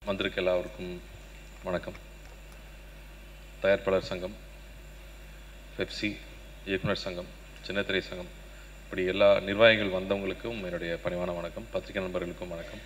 வந்திருக்க எல்லாருக்கும் வணக்கம். தயாரிப்பாளர் சங்கம், பெப்சி, இயக்குனர் சங்கம், சின்னத்திரை சங்கம், இப்படி எல்லா நிர்வாகிகள் வந்தவங்களுக்கும் என்னுடைய பணிவான வணக்கம். பத்திரிகை நண்பர்களுக்கும் வணக்கம்.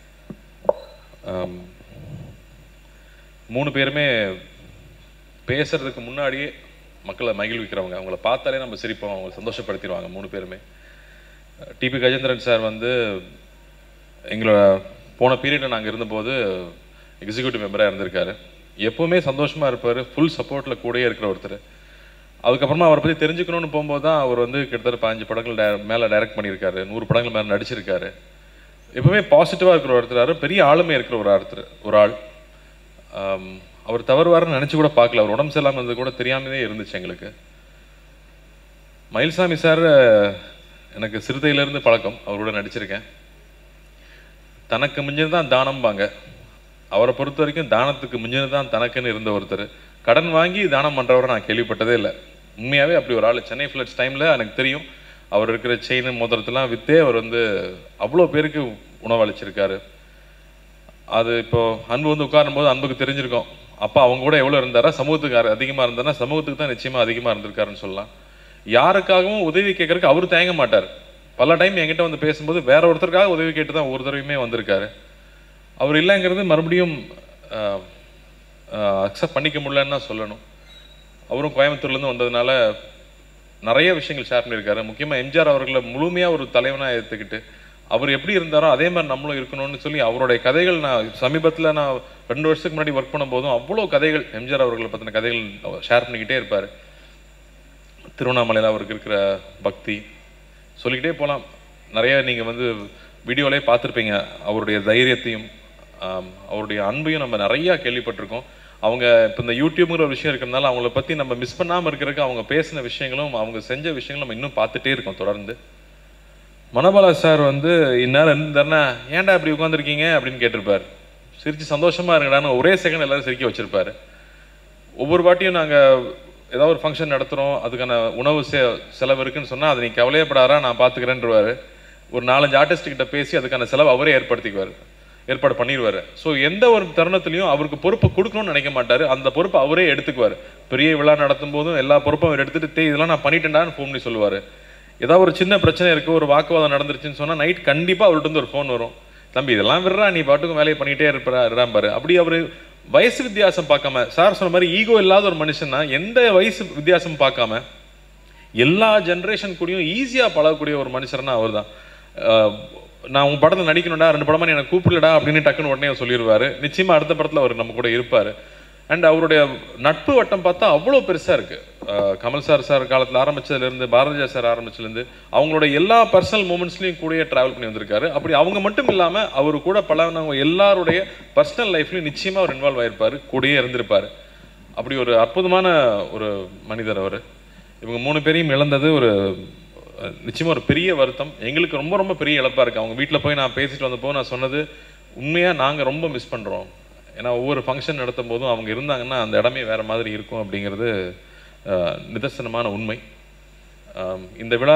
3 பேருமே பேசுறதுக்கு முன்னாடியே மக்களை மகிழ்விக்கிறவங்க. அவங்கள பார்த்தாலே நம்ம சிரிப்போம், அவங்களை சந்தோஷப்படுத்திடுவாங்க 3 பேருமே. டிபி கஜேந்திரன் சார் வந்து எங்களோட போன பீரியடில் நாங்கள் இருந்தபோது எக்ஸிக்யூட்டிவ் மெம்பராக இருந்திருக்காரு. எப்போவுமே சந்தோஷமாக இருப்பார், ஃபுல் சப்போர்ட்டில் கூடயே இருக்கிற ஒருத்தர். அதுக்கப்புறமா அவரை பற்றி தெரிஞ்சுக்கணும்னு போகும்போது தான் அவர் வந்து கிட்டத்தட்ட 15 படங்கள் மேலே டைரக்ட் பண்ணியிருக்காரு, 100 படங்கள் மேலே நடிச்சிருக்காரு. எப்பவுமே பாசிட்டிவாக இருக்கிற ஒருத்தர், பெரிய ஆளுமை இருக்கிற ஒரு ஆள். அவர் தவறுவாருன்னு நினச்சி கூட பார்க்கல. அவர் உடம்பு சரியில்லாமல் இருந்தது கூட தெரியாமலே இருந்துச்சு எங்களுக்கு. மயில்சாமி சார் எனக்கு சிறுத்தையிலேருந்து பழக்கம், அவரோட நடிச்சிருக்கேன். தனக்கு மிஞ்சினது தான் தானம்பாங்க. அவரை பொறுத்த வரைக்கும் தானத்துக்கு மிஞ்சினது தான் தனக்குன்னு இருந்த ஒருத்தர். கடன் வாங்கி தானம் பண்ணுறவரை நான் கேள்விப்பட்டதே இல்லை. உண்மையாகவே அப்படி ஒரு ஆள். சென்னை ஃப்ளட்ஸ் டைமில் எனக்கு தெரியும், அவர் இருக்கிற செயின் மோதிரத்தெல்லாம் விற்றே அவர் வந்து அவ்வளோ பேருக்கு உணவளிச்சிருக்காரு. அது இப்போது அன்பு வந்து உட்காரும்போது அன்புக்கு தெரிஞ்சிருக்கோம், அப்போ அவங்க கூட எவ்வளோ இருந்தாரா, சமூகத்துக்கு அதிகமாக இருந்தாருன்னா சமூகத்துக்கு தான் நிச்சயமாக அதிகமாக இருந்திருக்காருன்னு சொல்லலாம். யாருக்காகவும் உதவி கேட்கறதுக்கு அவர் தயங்க மாட்டார். பல டைம் என்கிட்ட வந்து பேசும்போது வேற ஒருத்தருக்காக உதவி கேட்டு தான் ஒரு தடவையுமே வந்திருக்காரு. அவர் இல்லைங்கிறது மறுபடியும் அக்செப்ட் பண்ணிக்க முடியலன்னு தான் சொல்லணும். அவரும் கோயம்புத்தூர்லேருந்து வந்ததுனால நிறைய விஷயங்கள் ஷேர் பண்ணியிருக்காரு. முக்கியமாக எம்ஜிஆர் அவர்களை முழுமையாக ஒரு தலைவனாக ஏற்றுக்கிட்டு அவர் எப்படி இருந்தாரோ அதே மாதிரி நம்மளும் இருக்கணும்னு சொல்லி அவருடைய கதைகள் நான் சமீபத்தில் 2 வருஷத்துக்கு முன்னாடி ஒர்க் பண்ணும்போதும் அவ்வளோ கதைகள், எம்ஜிஆர் அவர்களை பற்றின கதைகள் ஷேர் பண்ணிக்கிட்டே இருப்பார். திருவண்ணாமலையில் அவருக்கு இருக்கிற பக்தி சொல்லிக்கிட்டே போகலாம். நிறைய நீங்கள் வந்து வீடியோவிலே பார்த்துருப்பீங்க. அவருடைய தைரியத்தையும் அவருடைய அன்பையும் நம்ம நிறையா கேள்விப்பட்டிருக்கோம். அவங்க இப்போ இந்த யூடியூப்ங்கிற ஒரு விஷயம் இருக்கிறதுனால அவங்கள பற்றி நம்ம மிஸ் பண்ணாமல் இருக்கிறதுக்கு அவங்க பேசின விஷயங்களும் அவங்க செஞ்ச விஷயங்களும் நம்ம இன்னும் பார்த்துட்டே இருக்கோம் தொடர்ந்து. மனோபாலா சார் வந்து இந்நேரம் இருந்தாருன்னா ஏன்டா இப்படி உட்காந்துருக்கீங்க அப்படின்னு கேட்டிருப்பார். சிரித்து சந்தோஷமாக இருங்கடான்னு ஒரே செகண்ட் எல்லோரும் சிரிக்க வச்சுருப்பார். ஒவ்வொரு வாட்டியும் நாங்கள் ஏதாவது ஒரு ஃபங்க்ஷன் நடத்துகிறோம், அதுக்கான உணவு செலவு இருக்குன்னு சொன்னால் அதை நீ கவலையப்படாரா நான் பார்த்துக்கிறேன்றவார். ஒரு 4-5 ஆர்டிஸ்ட்கிட்ட பேசி அதுக்கான செலவு அவரே ஏற்பாடு பண்ணிடுவார். ஸோ எந்த ஒரு தருணத்துலையும் அவருக்கு பொறுப்பை கொடுக்கணும்னு நினைக்க மாட்டார். அந்த பொறுப்பை அவரே எடுத்துக்குவார். பெரிய விழா நடத்தும் போதும் எல்லா பொறுப்பும் அவர் எடுத்துகிட்டு இதெல்லாம் நான் பண்ணிட்டேன்டான்னு ஃபோன் பண்ணி சொல்லுவார். ஏதாவது ஒரு சின்ன பிரச்சனை இருக்குது, ஒரு வாக்குவாதம் நடந்துருச்சுன்னு சொன்னால் நைட் கண்டிப்பாக அவர்கிட்ட வந்து ஒரு ஃபோன் வரும், தம்பி இதெல்லாம் விடுறா நீ பாட்டுக்கும் வேலையை பண்ணிகிட்டே இருப்பாரு. அப்படி அவர் வயசு வித்தியாசம் பார்க்காம, சார் சொன்ன மாதிரி ஈகோ இல்லாத ஒரு மனுஷன்னா எந்த வயசு வித்தியாசம் பார்க்காம எல்லா ஜென்ரேஷன் கூடயும் ஈஸியாக பழகக்கூடிய ஒரு மனுஷர்னா அவர் தான். நான் உங்கள் படத்தில் நடிக்கணும்டா, 2 படமா நீ எனக்கு கூப்பிடலடா அப்படின்னு டக்குன்னு உடனே சொல்லிடுவார். நிச்சயமாக அடுத்த படத்தில் அவர் நம்ம கூட இருப்பார். அண்ட் அவருடைய நட்பு வட்டம் பார்த்தா அவ்வளோ பெருசாக இருக்குது. கமல் சார் காலத்தில் ஆரம்பித்ததுலேருந்து, பாரதியா சார் ஆரம்பிச்சதுலேருந்து அவங்களோட எல்லா பர்சனல் மூமெண்ட்ஸ்லையும் கூடயே ட்ராவல் பண்ணி வந்திருக்காரு. அப்படி அவங்க மட்டும் இல்லாமல் அவர் கூட பழகினவங்க எல்லாருடைய பர்சனல் லைஃப்லையும் நிச்சயமாக அவர் இன்வால்வ் ஆகிருப்பார், கூடயே இருந்திருப்பார். அப்படி ஒரு அற்புதமான ஒரு மனிதர் அவர். இவங்க 3 பேரையும் இழந்தது ஒரு நிச்சயமாக ஒரு பெரிய வருத்தம். எங்களுக்கு ரொம்ப ரொம்ப பெரிய இழப்பாக இருக்குது. அவங்க வீட்டில் போய் நான் பேசிட்டு வந்தப்போ நான் சொன்னது, உண்மையாக நாங்கள் ரொம்ப மிஸ் பண்ணுறோம். ஏன்னா ஒவ்வொரு ஃபங்க்ஷன் நடத்தும் போதும் அவங்க இருந்தாங்கன்னா அந்த இடமே வேறு மாதிரி இருக்கும் அப்படிங்கிறது நிதர்சனமான உண்மை. இந்த விழா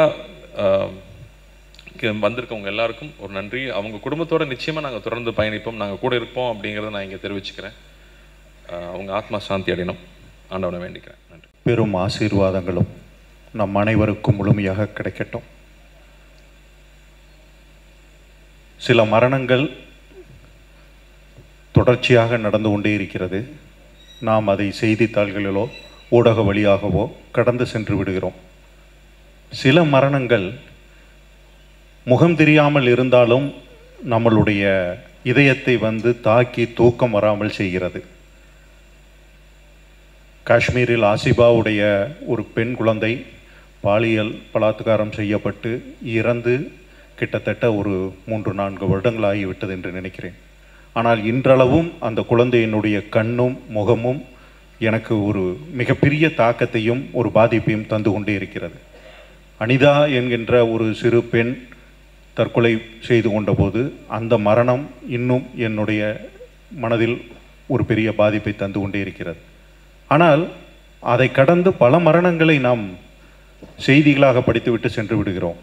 வந்திருக்கவங்க எல்லாருக்கும் ஒரு நன்றி. அவங்க குடும்பத்தோடு நிச்சயமாக நாங்கள் தொடர்ந்து பயணிப்போம், நாங்கள் கூட இருப்போம் அப்படிங்கிறத நான் இங்கே தெரிவிச்சுக்கிறேன். அவங்க ஆத்மா சாந்தி அடையணும், ஆண்டவனை வேண்டிக்கிறேன். நன்றி. பெரும் ஆசீர்வாதங்களும் நம் அனைவருக்கும் முழுமையாக கிடைக்கட்டும். சில மரணங்கள் தொடர்ச்சியாக நடந்து கொண்டே இருக்கிறது. நாம் அதை செய்தித்தாள்களிலோ ஊடக வழியாகவோ கடந்து சென்று விடுகிறோம். சில மரணங்கள் முகம் தெரியாமல் இருந்தாலும் நம்மளுடைய இதயத்தை வந்து தாக்கி தூக்கம் வராமல் செய்கிறது. காஷ்மீரில் ஆசிபாவுடைய ஒரு பெண் குழந்தை பாலியல் பலாத்காரம் செய்யப்பட்டு இறந்து கிட்டத்தட்ட ஒரு 3-4 வருடங்கள் ஆகிவிட்டது என்று நினைக்கிறேன். ஆனால் இன்றளவும் அந்த குழந்தையினுடைய கண்ணும் முகமும் எனக்கு ஒரு மிகப்பெரிய தாக்கத்தையும் ஒரு பாதிப்பையும் தந்து கொண்டே இருக்கிறது. அனிதா என்கின்ற ஒரு சிறு பெண் தற்கொலை செய்து கொண்டபோது அந்த மரணம் இன்னும் என்னுடைய மனதில் ஒரு பெரிய பாதிப்பை தந்து கொண்டே இருக்கிறது. ஆனால் அதை கடந்து பல மரணங்களை நாம் செய்திகளாக படித்துவிட்டு சென்று விடுகிறோம்.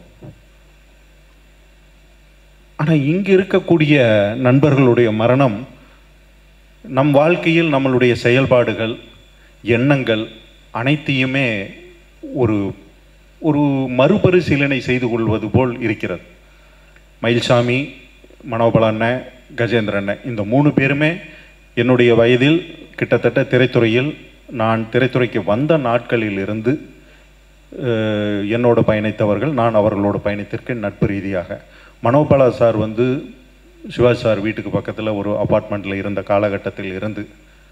ஆனால் இங்கு இருக்கக்கூடிய நண்பர்களுடைய மரணம் நம் வாழ்க்கையில் நம்மளுடைய செயல்பாடுகள், எண்ணங்கள் அனைத்தையுமே ஒரு ஒரு மறுபரிசீலனை செய்து கொள்வது போல் இருக்கிறது. மயில்சாமி, மனோபல அண்ணன், கஜேந்திர அண்ணன், இந்த 3 பேருமே என்னுடைய வயதில் கிட்டத்தட்ட திரைத்துறையில் நான் திரைத்துறைக்கு வந்த நாட்களில் இருந்து என்னோடு பயணித்தவர்கள். நான் அவர்களோடு பயணித்திருக்கேன் நட்பு ரீதியாக. மனோபாலா சார் வந்து சிவாஜி சார் வீட்டுக்கு பக்கத்தில் ஒரு அப்பார்ட்மெண்ட்டில் இருந்த காலகட்டத்தில் இருந்து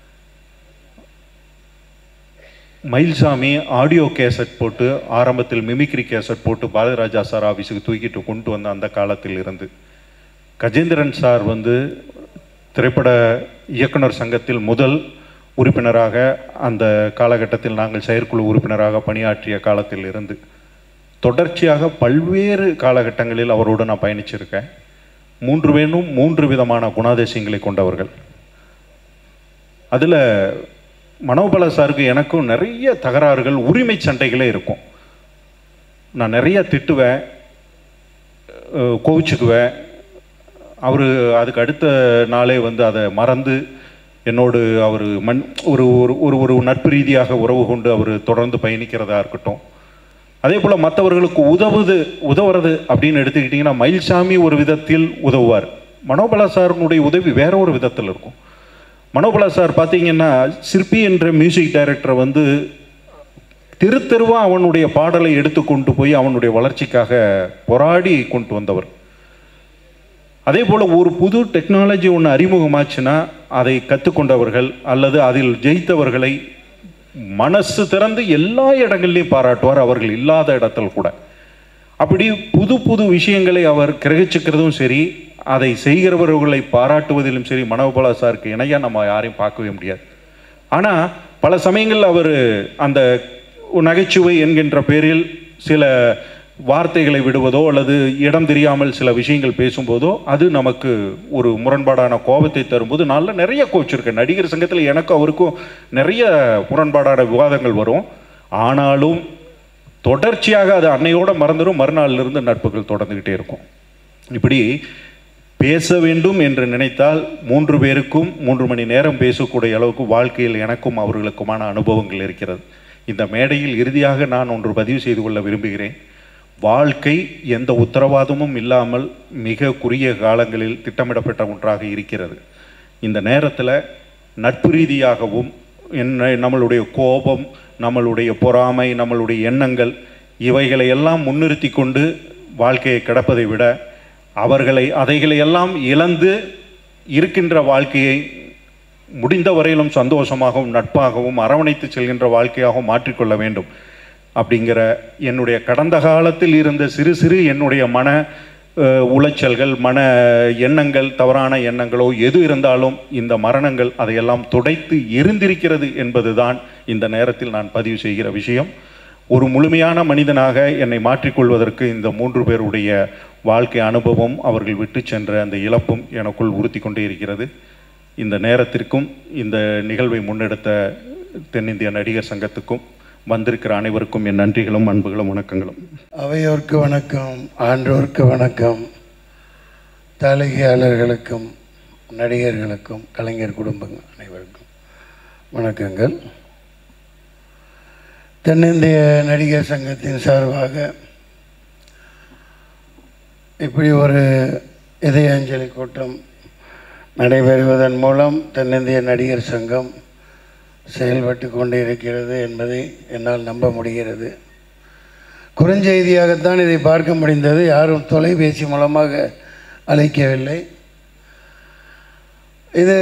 மயில்சாமி ஆடியோ கேசட் போட்டு, ஆரம்பத்தில் மிமிக்ரி கேசட் போட்டு பாரதிராஜா சார் ஆஃபீஸுக்கு தூக்கிட்டு கொண்டு வந்த அந்த காலத்தில் இருந்து, கஜேந்திரன் சார் வந்து திரைப்பட இயக்குனர் சங்கத்தில் முதல் உறுப்பினராக அந்த காலகட்டத்தில் நாங்கள் செயற்குழு உறுப்பினராக பணியாற்றிய காலத்தில் இருந்து தொடர்ச்சியாக பல்வேறு காலகட்டங்களில் அவரோடு நான் பயணிச்சிருக்கேன். 3 பேரும் 3 விதமான குணாதிசயங்களை கொண்டவர்கள். அதில் மனோபல சாருக்கு எனக்கும் நிறைய தகராறுகள், உரிமை சண்டைகளே இருக்கும். நான் நிறைய திட்டுவேன், கோவிச்சுக்குவேன். அவர் அதுக்கு அடுத்த நாளே வந்து அதை மறந்து என்னோடு அவர் ஒரு ஒரு ஒரு நட்பு ரீதியாக உறவு கொண்டு அவர் தொடர்ந்து பயணிக்கிறதா இருக்கட்டும். அதே போல் மற்றவர்களுக்கு உதவுறது அப்படின்னு எடுத்துக்கிட்டிங்கன்னா, மயில்சாமி ஒரு விதத்தில் உதவுவார். மனோபல சாருனுடைய உதவி வேற ஒரு விதத்தில் இருக்கும். மனோபல சார் பார்த்தீங்கன்னா, சிற்பி என்ற மியூசிக் டைரக்டரை வந்து தெருவாக அவனுடைய பாடலை எடுத்து கொண்டு போய் அவனுடைய வளர்ச்சிக்காக போராடி கொண்டு வந்தவர். அதே போல் ஒரு புது டெக்னாலஜி ஒன்று அறிமுகமாச்சுன்னா அதை கற்றுக்கொண்டவர்கள் அல்லது அதில் ஜெயித்தவர்களை மனசு திறந்து எல்லா இடங்கள்லையும் பாராட்டுவார், அவர்கள் இல்லாத இடத்தில் கூட. அப்படி புது புது விஷயங்களை அவர் கிரகிச்சுக்கிறதும் சரி, அதை செய்கிறவர்களை பாராட்டுவதிலும் சரி, மனோபாலா சாருக்கு இணையாக நம்ம யாரையும் பார்க்கவே முடியாது. ஆனால் பல சமயங்களில் அவர் அந்த நகைச்சுவை என்கின்ற பேரில் சில வார்த்தைகளை விடுவதோ அல்லது இடம் தெரியாமல் சில விஷயங்கள் பேசும்போதோ அது நமக்கு ஒரு முரண்பாடான கோபத்தை தரும்போது நான் நிறைய கோச்சிருக்கேன். நடிகர் சங்கத்தில் எனக்கும் அவருக்கும் நிறைய முரண்பாடான விவாதங்கள் வரும். ஆனாலும் தொடர்ச்சியாக அது அன்னையோட மறந்துடும், மறுநாளிலிருந்து நட்புகள் தொடர்ந்துக்கிட்டே இருக்கும். இப்படி பேச வேண்டும் என்று நினைத்தால் 3 பேருக்கும் 3 மணி நேரம் பேசக்கூடிய அளவுக்கு வாழ்க்கையில் எனக்கும் அவர்களுக்குமான அனுபவங்கள் இருக்கிறது. இந்த மேடையில் இறுதியாக நான் ஒன்று பதிவு செய்து கொள்ள விரும்புகிறேன். வாழ்க்கை எந்த உத்தரவாதமும் இல்லாமல் மிக குறுகிய காலங்களில் திட்டமிடப்பட்ட ஒன்றாக இருக்கிறது. இந்த நேரத்தில் நட்பு ரீதியாகவும் நம்மளுடைய கோபம், நம்மளுடைய பொறாமை, நம்மளுடைய எண்ணங்கள் இவைகளை எல்லாம் முன்னிறுத்தி கொண்டு வாழ்க்கையை கடப்பதை விட அதைகளையெல்லாம் இழந்து இருக்கின்ற வாழ்க்கையை முடிந்த வரையிலும் சந்தோஷமாகவும் நட்பாகவும் அரவணைத்து செல்கின்ற வாழ்க்கையாகவும் மாற்றிக்கொள்ள வேண்டும் அப்படிங்கிற என்னுடைய கடந்த காலத்தில் இருந்த சிறு என்னுடைய மன உளைச்சல்கள், மன எண்ணங்கள், தவறான எண்ணங்களோ எது இருந்தாலும் இந்த மரணங்கள் அதையெல்லாம் துடைத்து எரிந்திருக்கிறது என்பதுதான் இந்த நேரத்தில் நான் பதிவு செய்கிற விஷயம். ஒரு முழுமையான மனிதனாக என்னை மாற்றிக்கொள்வதற்கு இந்த 3 பேருடைய வாழ்க்கை அனுபவம், அவர்கள் விட்டு சென்ற அந்த இழப்பும் எனக்குள் உறுத்தி கொண்டே இருக்கிறது. இந்த நேரத்திற்கும் இந்த நிகழ்வை முன்னெடுத்த தென்னிந்திய நடிகர் சங்கத்துக்கும் வந்திருக்கிற அனைவருக்கும் என் நன்றிகளும் அன்புகளும் வணக்கங்களும். அவையோர்க்கு வணக்கம், ஆன்றோர்க்கு வணக்கம், தலைகையாளர்களுக்கும் நடிகர்களுக்கும் கலைஞர் குடும்பங்கள் அனைவருக்கும் வணக்கங்கள். தென்னிந்திய நடிகர் சங்கத்தின் சார்பாக இப்படி ஒரு இதய அஞ்சலி கூட்டம் நடைபெறுவதன் மூலம் தென்னிந்திய நடிகர் சங்கம் செயல்பட்டு கொண்டு இருக்கிறது என்பதை என்னால் நம்ப முடிகிறது. குறுஞ்செய்தியாகத்தான் இதை பார்க்க முடிந்தது. யாரும் தொலைபேசி மூலமாக அழைக்கவில்லை. இது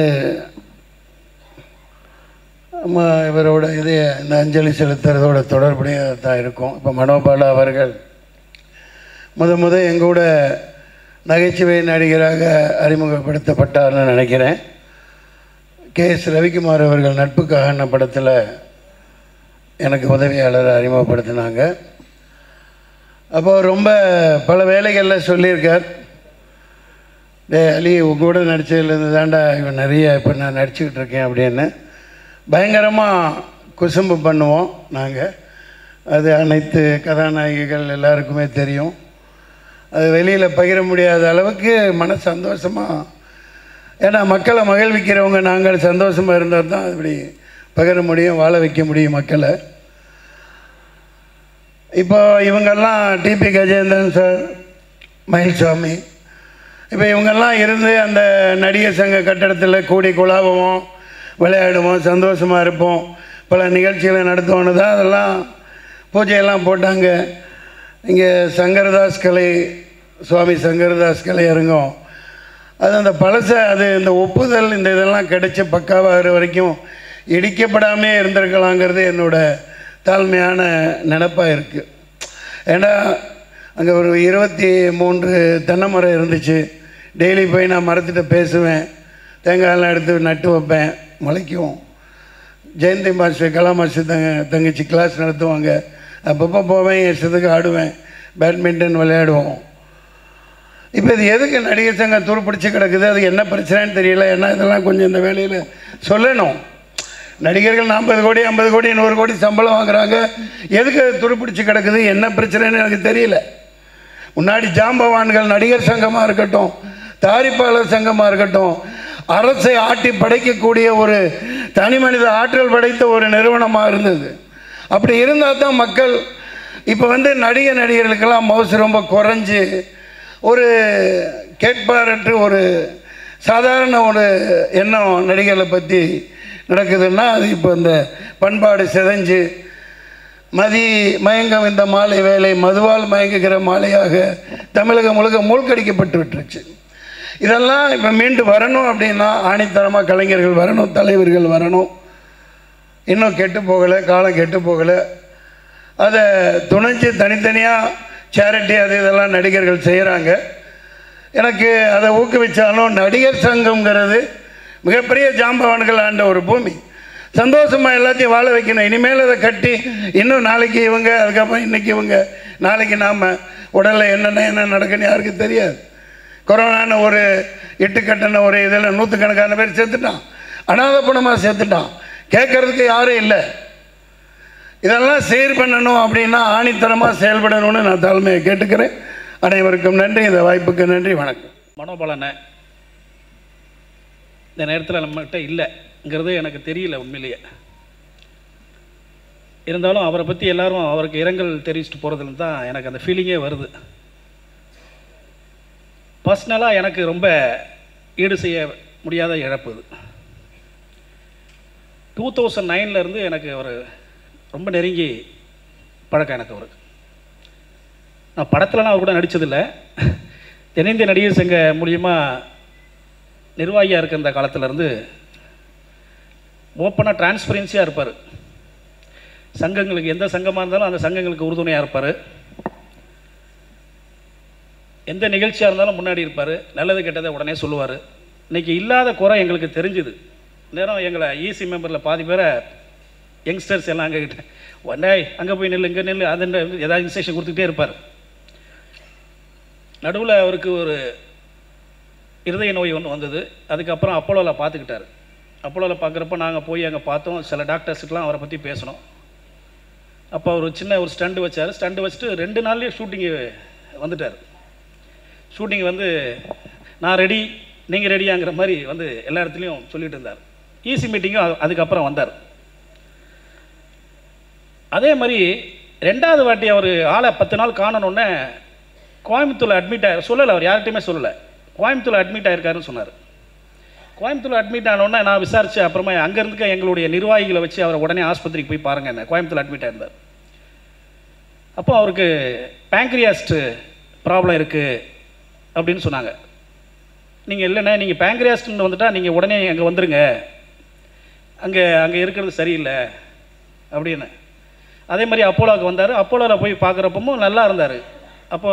இவரோட இந்த அஞ்சலி செலுத்துறதோட தொடர்புடையதாக தான் இருக்கும். இப்போ மனோபாலா அவர்கள் முத எங்கூட நகைச்சுவை நடிகராக அறிமுகப்படுத்தப்பட்டார்னு நினைக்கிறேன். KS ரவிக்குமார் அவர்கள் நட்புக்காக படத்தில் எனக்கு உதவியாளரை அறிமுகப்படுத்தினாங்க. அப்போது ரொம்ப பல வேலைகளில் சொல்லியிருக்கார், அலி உங்கூட நடித்ததுலேருந்து தாண்டா இவன் நிறைய இப்போ நான் நடிச்சுக்கிட்டு இருக்கேன் அப்படின்னு. பயங்கரமாக குசும்பு பண்ணுவோம் நாங்கள். அது அனைத்து கதாநாயகிகள் எல்லாருக்குமே தெரியும். அது வெளியில் பகிர முடியாத அளவுக்கு மன சந்தோஷமாக ஏன்னா மக்களை மகிழ்விக்கிறவங்க நாங்கள் சந்தோஷமாக இருந்தால் தான் இப்படி பகிர முடியும், வாழ வைக்க முடியும் மக்களை. இப்போ இவங்கெல்லாம் டிபி கஜேந்திரன் சார், மயில்சாமி, இப்போ இவங்கெல்லாம் இருந்து அந்த நடிகர் சங்க கட்டடத்தில் கூடி குழாவுவோம், விளையாடுவோம், சந்தோஷமாக இருப்போம், பல நிகழ்ச்சிகளை நடத்துவோன்னு தான் அதெல்லாம் பூஜையெல்லாம் போட்டாங்க. இங்கே சங்கரதாஸ் கலை, சுவாமி சங்கரதாஸ் கலை அரங்கம், அது அந்த பழசை அது இந்த ஒப்புதல் இந்த இதெல்லாம் கிடைச்சி பக்காவாகிற வரைக்கும் இடிக்கப்படாமே இருந்திருக்கலாங்கிறது என்னோட தாழ்மையான நினப்பாக இருக்குது. ஏன்னா அங்கே ஒரு 23 தென்னை மரம் இருந்துச்சு. டெய்லி போய் நான் மரத்திட்ட பேசுவேன், தேங்காயெல்லாம் எடுத்து நட்டு வைப்பேன், முளைக்கும். ஜெயந்தி மாஸ்டர், கலா மாஸ்டர் தங்கச்சி கிளாஸ் நடத்துவாங்க, அப்பப்போ போவேன், இஷ்டத்துக்கு ஆடுவேன், பேட்மிண்டன் விளையாடுவோம். இப்போ இது எதுக்கு நடிகர் சங்கம் துருப்பிடிச்சு கிடக்குது, அது என்ன பிரச்சனைன்னு தெரியல. ஏன்னா இதெல்லாம் கொஞ்சம் இந்த வேலையில் சொல்லணும். நடிகர்கள் 40 கோடி 50 கோடி 100 கோடி சம்பளம் வாங்குறாங்க, எதுக்கு அது துருப்பிடிச்சு கிடக்குது, என்ன பிரச்சனைன்னு எனக்கு தெரியல. முன்னாடி ஜாம்பவான்கள் நடிகர் சங்கமாக இருக்கட்டும், தயாரிப்பாளர் சங்கமாக இருக்கட்டும், அரசை ஆட்டி படைக்கக்கூடிய ஒரு தனி மனித ஆற்றல் படைத்த ஒரு நிறுவனமாக இருந்தது. அப்படி இருந்தால் தான் மக்கள் இப்போ நடிகர்களுக்கெல்லாம் மவுசு ரொம்ப குறைஞ்சி ஒரு கேட்பாரற்று ஒரு சாதாரண ஒரு எண்ணம் நடிகர்களை பற்றி நடக்குதுன்னா, அது இப்போ இந்த பண்பாடு சிதைஞ்சு மயங்கம் இந்த மாலை வேலை மதுவால் மயங்குகிற மாலையாக தமிழகம் முழுக்க மூழ்கடிக்கப்பட்டு விட்டுருச்சு. இதெல்லாம் இப்போ மீண்டு வரணும் அப்படின்னா ஆணித்தரமாக கலைஞர்கள் வரணும், தலைவர்கள் வரணும். இன்னும் கெட்டு போகலை, காலம் கெட்டு போகலை. அதை துணைஞ்சு தனித்தனியாக சேரிட்டி அது இதெல்லாம் நடிகர்கள் செய்கிறாங்க. எனக்கு அதை ஊக்குவிச்சாலும் நடிகர் சங்கம்ங்கிறது மிகப்பெரிய ஜாம்பவான்கள் ஆண்ட ஒரு பூமி. சந்தோஷமாக எல்லாத்தையும் வாழ வைக்கணும். இனிமேல் அதை கட்டி இன்னும் நாளைக்கு இவங்க, அதுக்கப்புறம் இன்றைக்கி இவங்க, நாளைக்கு நாம் உடலில் என்ன நடக்குன்னு யாருக்கு தெரியாது. கொரோனான்னு ஒரு இட்டுக்கட்டின ஒரு இதில் 100கணக்கான பேர் சேர்த்துட்டான், அனாதை பணமாக சேர்த்துட்டான், கேட்கறதுக்கு யாரும் இல்லை. இதெல்லாம் சீர் பண்ணணும் அப்படின்னா ஆணித்தரமாக செயல்படணும்னு நான் தாழ்மையை கேட்டுக்கிறேன். அனைவருக்கும் நன்றி, இந்த வாய்ப்புக்கு நன்றி, வணக்கம். மனோபலனை இந்த நேரத்தில் நம்மகிட்ட இல்லைங்கிறது எனக்கு தெரியல உண்மையிலேயே. இருந்தாலும் அவரை பற்றி எல்லாரும் அவருக்கு இரங்கல் தெரிவிச்சுட்டு போகிறதுல தான் எனக்கு அந்த ஃபீலிங்கே வருது. பர்சனலாக எனக்கு ரொம்ப ஈடு செய்ய முடியாத இழப்பு இது. 2009 எனக்கு அவர் ரொம்ப நெருங்கி பழக்கம். எனக்கு அவருக்கு நான் படத்துலலாம் அவர் கூட நடித்ததில்லை. தென்னிந்திய நடிகர் சங்க மூலியமாக நிர்வாகியாக இருக்க இந்த காலத்திலேருந்து ஓப்பனாக டிரான்ஸ்பரன்சியாக இருப்பார். சங்கங்களுக்கு எந்த சங்கமாக இருந்தாலும் அந்த சங்கங்களுக்கு உறுதுணையாக இருப்பார். எந்த நிகழ்ச்சியாக இருந்தாலும் முன்னாடி இருப்பார். நல்லது கெட்டதை உடனே சொல்லுவார். இன்றைக்கி இல்லாத குறை எங்களுக்கு தெரிஞ்சுது. நேரம் எங்களை ஈசி மெம்பரில் பாதி பேரை யங்ஸ்டர்ஸ் எல்லாம் அங்கே கிட்ட உடனே அங்கே போய் நில்லு, இங்கே நில்லு, அது ஏதாவது இன்ஸ்ட்ரக்ஷன் கொடுத்துக்கிட்டே இருப்பார். நடுவில் அவருக்கு ஒரு இருதய நோய் ஒன்று வந்தது. அதுக்கப்புறம் அப்போலோவில் பார்த்துக்கிட்டார். அப்போலோவில் பார்க்குறப்ப நாங்கள் போய் அங்கே பார்த்தோம். சில டாக்டர்ஸுக்கெலாம் அவரை பற்றி பேசணும். அப்போ அவர் சின்ன ஒரு ஸ்டண்டு வச்சார். ஸ்டண்டு வச்சுட்டு 2 நாள்லேயே ஷூட்டிங்கு வந்துட்டார். ஷூட்டிங் நான் ரெடி, நீங்கள் ரெடியாங்கிற மாதிரி எல்லா இடத்துலையும் சொல்லிட்டு இருந்தார். ஈசி மீட்டிங்கும் அதுக்கப்புறம் வந்தார். அதே மாதிரி 2வது வாட்டி அவர் ஆளை 10 நாள் காணணுன்னே கோயம்புத்தூரில் அட்மிட் சொல்லலை. அவர் யார்கிட்டையுமே சொல்லலை. கோயம்புத்தூரில் அட்மிட் ஆகிருக்காருன்னு சொன்னார். கோயம்புத்தூரில் அட்மிட் ஆனோடனே நான் விசாரித்து அப்புறமா அங்கே இருந்துக்க எங்களுடைய நிர்வாகிகளை வச்சு அவரை உடனே ஆஸ்பத்திரிக்கு போய் பாருங்க. என்ன கோயம்புத்தூரில் அட்மிட் ஆயிருந்தார். அப்போ அவருக்கு பேங்க்ரியாஸ்ட் ப்ராப்ளம் இருக்குது அப்படின்னு சொன்னாங்க. நீங்கள் இல்லைண்ணே, நீங்கள் பேங்க்ரியாஸ்ட்னு வந்துட்டால் நீங்கள் உடனே அங்கே வந்துடுங்க, அங்கே இருக்கிறது சரியில்லை அப்படின்னு. அதே மாதிரி அப்போலோவுக்கு வந்தார். அப்போலோவில் போய் பார்க்குறப்பமும் நல்லா இருந்தார். அப்போ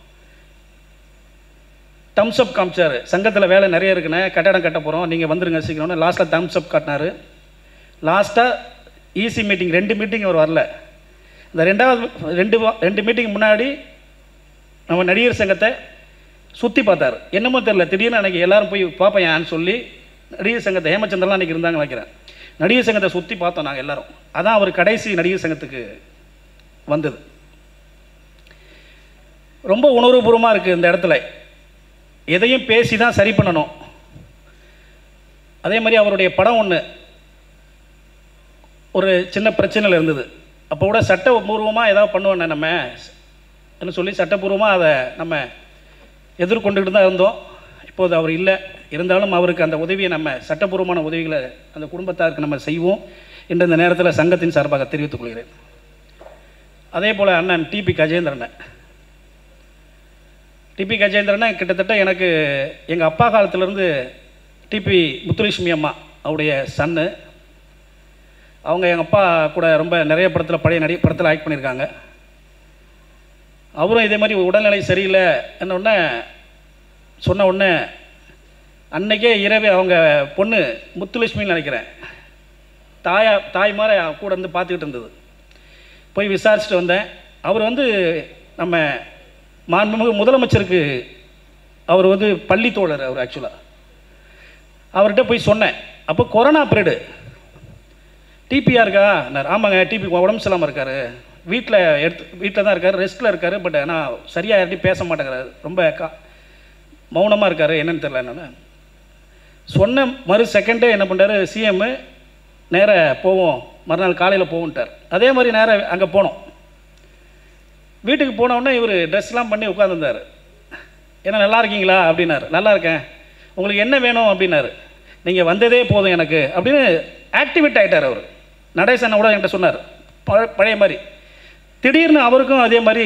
தம்ஸ் அப் காமிச்சார். சங்கத்தில் வேலை நிறைய இருக்குண்ணே, கட்டடம் கட்ட போகிறோம், நீங்கள் வந்துடுங்க சீக்கிரம்னு. லாஸ்ட்டில் தம்ஸ் அப் காட்டினார். லாஸ்ட்டாக ஈசி மீட்டிங் 2 மீட்டிங் அவர் வரல. இந்த 2 மீட்டிங் முன்னாடி நம்ம நடிகர் சங்கத்தை சுற்றி பார்த்தார். என்னமோ தெரில, திடீர்னு அன்றைக்கி எல்லோரும் போய் பார்ப்பேன் சொல்லி நடிகர் சங்கத்தை, ஹேமச்சந்திரலாம் அன்றைக்கி இருந்தாங்க நினைக்கிறேன், நடிகர் சங்கத்தை சுற்றி பார்த்தோம் நாங்கள் எல்லோரும். அதான் அவர் கடைசி நடிகர் சங்கத்துக்கு வந்தது. ரொம்ப உணர்வுபூர்வமாக இருக்குது இந்த இடத்துல. எதையும் பேசி தான் சரி பண்ணணும். அதே மாதிரி அவருடைய படம் ஒன்று ஒரு சின்ன பிரச்சனையில் இருந்தது. அப்போ கூட சட்டபூர்வமாக ஏதாவது பண்ணுவோண்ணே நம்ம என்ன சொல்லி சட்டபூர்வமாக அதை நம்ம எதிர்கொண்டுக்கிட்டு தான் இருந்தோம். இப்போது அவர் இல்லை, இருந்தாலும் அவருக்கு அந்த உதவியை நம்ம சட்டபூர்வமான உதவிகளை அந்த குடும்பத்தாருக்கு நம்ம செய்வோம் என்று இந்த நேரத்தில் சங்கத்தின் சார்பாக தெரிவித்துக் கொள்கிறேன். அதே போல் அண்ணன் டிபி கஜேந்திரன் கிட்டத்தட்ட எனக்கு எங்கள் அப்பா காலத்திலேருந்து டிபி முத்துலட்சுமி அம்மா அவருடைய சன்னு. அவங்க எங்கள் அப்பா கூட ரொம்ப நிறைய படத்தில் பழைய படத்தில் ஆக்ட் பண்ணியிருக்காங்க. அவரும் இதே மாதிரி உடல்நிலை சரியில்லை என்னொன்னே சொன்ன உடனே அன்றைக்கே இரவே அவங்க பொண்ணு முத்துலட்சுமின்னு நினைக்கிறேன் தாய் மாதிரி கூட இருந்து பார்த்துக்கிட்டு இருந்தது. போய் விசாரிச்சுட்டு வந்தேன். அவர் நம்ம மாண்புமிகு முதலமைச்சருக்கு அவர் பள்ளி தோழர். அவர் ஆக்சுவலாக அவர்கிட்ட போய் சொன்னேன். அப்போ கொரோனா பீரியடு டிபியாக இருக்கா? ஆமாங்க, டிபி உடம்பு சரியில்லாமல் இருக்கார், வீட்டில் தான் இருக்கார், ரெஸ்ட்டில் இருக்கார், பட் ஆனால் சரியாக யார்ட்டையும் பேச மாட்டேங்கிறாரு, ரொம்ப மௌனமாக இருக்கார், என்னன்னு தெரியல. என்னென்னு சொன்ன மறு செகண்டே என்ன பண்ணுறாரு, சிஎம்மு நேராக போவோம், மறுநாள் காலையில் போவோன்ட்டார். அதே மாதிரி நேராக அங்கே போனோம். வீட்டுக்கு போனோடனே இவர் ட்ரெஸ்லாம் பண்ணி உட்காந்துருந்தார். ஏன்னா நல்லா இருக்கீங்களா அப்படின்னாரு. நல்லா இருக்கேன், உங்களுக்கு என்ன வேணும் அப்படின்னாரு. நீங்கள் வந்ததே போதும் எனக்கு அப்படின்னு ஆக்டிவேட் ஆகிட்டார் அவர். நடேசன் கூட என்கிட்ட சொன்னார் பழைய மாதிரி. திடீர்னு அவருக்கும் அதே மாதிரி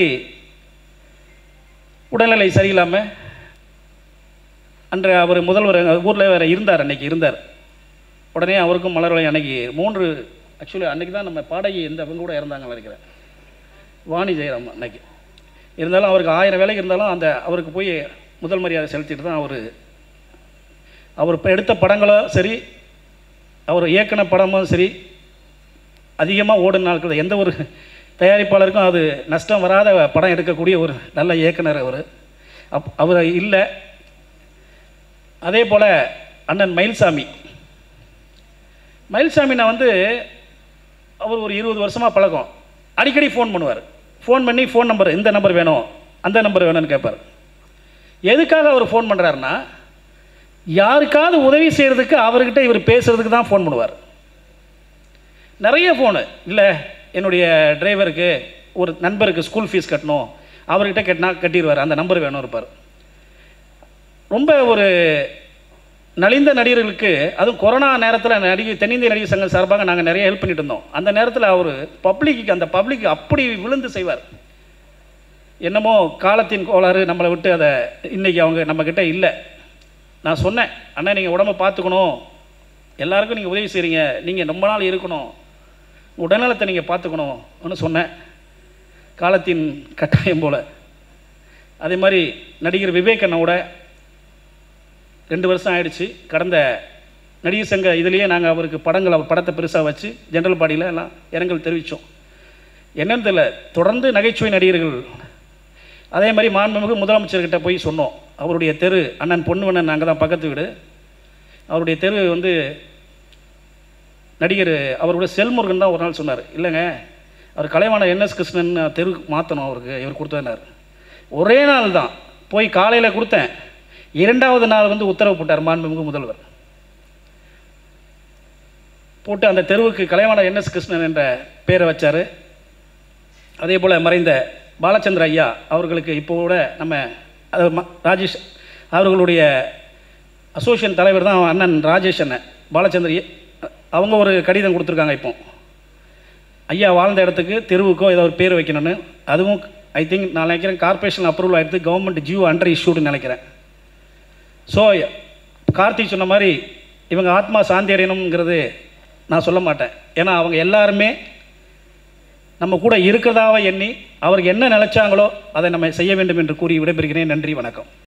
உடல்நிலை சரியில்லாமல் அன்று அவர் முதல்வர் ஊரில் வேறு இருந்தார், அன்றைக்கி இருந்தார். உடனே அவருக்கும் மலர்வலை அன்னைக்கு 3 ஆக்சுவலி அன்றைக்கி தான் நம்ம பாடகி அவங்க கூட இறந்தாங்க நினைக்கிறேன், வாணி ஜெயராம் அன்னைக்கு. இருந்தாலும் அவருக்கு 1000 வேலைக்கு இருந்தாலும் அவருக்கு போய் முதல் மரியாதை செலுத்திட்டு தான் அவர் இப்போ எடுத்த படங்களும் சரி, அவர் இயக்குன படமும் சரி, அதிகமாக ஓடும் நாட்கள் எந்த ஒரு தயாரிப்பாளருக்கும் அது நஷ்டம் வராத படம் எடுக்கக்கூடிய ஒரு நல்ல இயக்குனர் அவர். அவர் இல்லை. அதே போல் அண்ணன் மயில்சாமி நான் அவர் ஒரு 20 வருஷமாக பழக்கம். அடிக்கடி ஃபோன் பண்ணுவார். ஃபோன் பண்ணி ஃபோன் நம்பர், இந்த நம்பர் வேணும், அந்த நம்பர் வேணும்னு கேட்பார். எதுக்காக அவர் ஃபோன் பண்ணுறாருன்னா, யாருக்காவது உதவி செய்கிறதுக்கு அவர்கிட்ட இவர் பேசுகிறதுக்கு தான் ஃபோன் பண்ணுவார். நிறைய ஃபோனு இல்லை, என்னுடைய டிரைவருக்கு ஒரு நண்பருக்கு ஸ்கூல் ஃபீஸ் கட்டணும், அவர்கிட்ட கட்டிடுவார், அந்த நம்பர் வேணும் இருப்பார். ரொம்ப ஒரு நலிந்த நடிகர்களுக்கு, அதுவும் கொரோனா நேரத்தில் தென்னிந்திய நடிகர் சங்கம் சார்பாக நாங்கள் நிறைய ஹெல்ப் பண்ணிட்டு இருந்தோம். அந்த நேரத்தில் அவர் அந்த பப்ளிக்கு அப்படி விழுந்து செய்வார். என்னமோ காலத்தின் கோளாறு நம்மளை விட்டு அதை இன்றைக்கி அவங்க நம்மக்கிட்ட இல்லை. நான் சொன்னேன், அண்ணா நீங்கள் உடம்பை பார்த்துக்கணும், எல்லாருக்கும் நீங்கள் உதவி செய்கிறீங்க, நீங்கள் ரொம்ப நாள் இருக்கணும், உடல்நலத்தை நீங்கள் பார்த்துக்கணும்னு சொன்னேன். காலத்தின் கட்டாயம் போல். அதே மாதிரி நடிகர் விவேக் அண்ணாவோட 2 வருஷம் ஆயிடுச்சு. கடந்த நடிகர் சங்க இதுலேயே நாங்கள் அவருக்கு அவர் படத்தை பெருசாக வச்சு ஜென்ரல் பாடியில் எல்லாம் இரங்கல் தெரிவித்தோம். என்னன்னு தெரியல, தொடர்ந்து நகைச்சுவை நடிகர்கள். அதே மாதிரி மாண்புமிகு முதலமைச்சர்கிட்ட போய் சொன்னோம். அவருடைய தெரு அண்ணன் பொன்னுவண்ணன் அங்கே தான் பக்கத்து வீடு. அவருடைய தெரு நடிகர் அவருடைய செல்முருகன் தான் ஒரு நாள் சொன்னார், இல்லைங்க அவர் கலைவாணர் என்எஸ் கிருஷ்ணன் தெரு மாற்றணும் அவருக்கு, இவர் கொடுத்தனார். ஒரே நாள் தான் போய் காலையில் கொடுத்தேன், 2வது நாள் உத்தரவு போட்டார் மாண்புமிகு முதல்வர். போட்டு அந்த தெருவுக்கு கலைவாணர் என்எஸ் கிருஷ்ணன் என்ற பேரை வச்சார். அதே போல் மறைந்த பாலச்சந்திர ஐயா அவர்களுக்கு இப்போ கூட நம்ம ராஜேஷ் அவர்களுடைய அசோசியேஷன் தலைவர் தான் அண்ணன் ராஜேஷ் அண்ணன் பாலச்சந்திர. அவங்க ஒரு கடிதம் கொடுத்துருக்காங்க இப்போ, ஐயா வாழ்ந்த இடத்துக்கு தெருவுக்கோ ஏதோ ஒரு பேர் வைக்கணும்னு. அதுவும் ஐ திங்க் நான் நினைக்கிறேன் கார்பரேஷன் அப்ரூவல் ஆகிடுது, கவர்மெண்ட் ஜியோ அண்டர் இஷ்யூடுன்னு நினைக்கிறேன். ஸோ கார்த்திக் சொன்ன மாதிரி இவங்க ஆத்மா சாந்தி அடையணுங்கிறது நான் சொல்ல மாட்டேன். ஏன்னா அவங்க எல்லாருமே நம்ம கூட இருக்கிறதாவை எண்ணி அவருக்கு என்ன நினைச்சாங்களோ அதை நம்ம செய்ய வேண்டும் என்று கூறி விடைபெறுகிறேன். நன்றி, வணக்கம்.